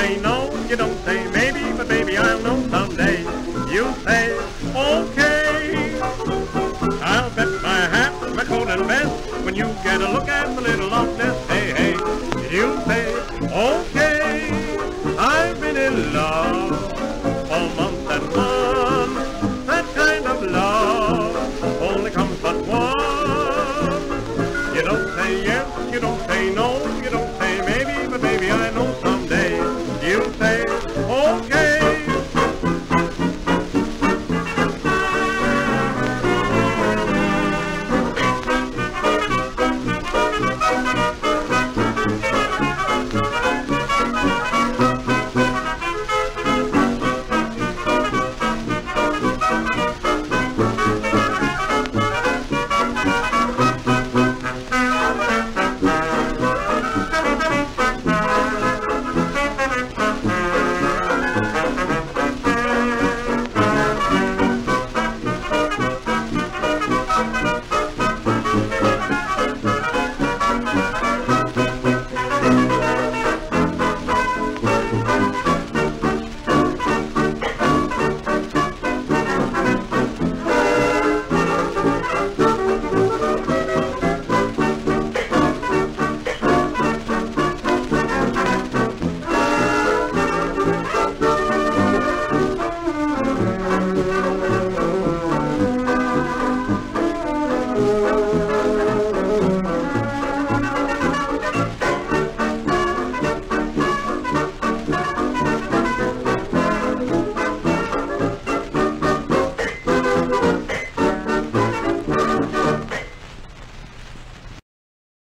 say no, you don't say maybe, but baby, I'll know someday. You say, okay. I'll bet my hat, my coat and vest, when you get a look at the little loveless, hey, hey. You say, okay. I've been in love for months and months. That kind of love only comes but once. You don't say yes, you don't say no, you don't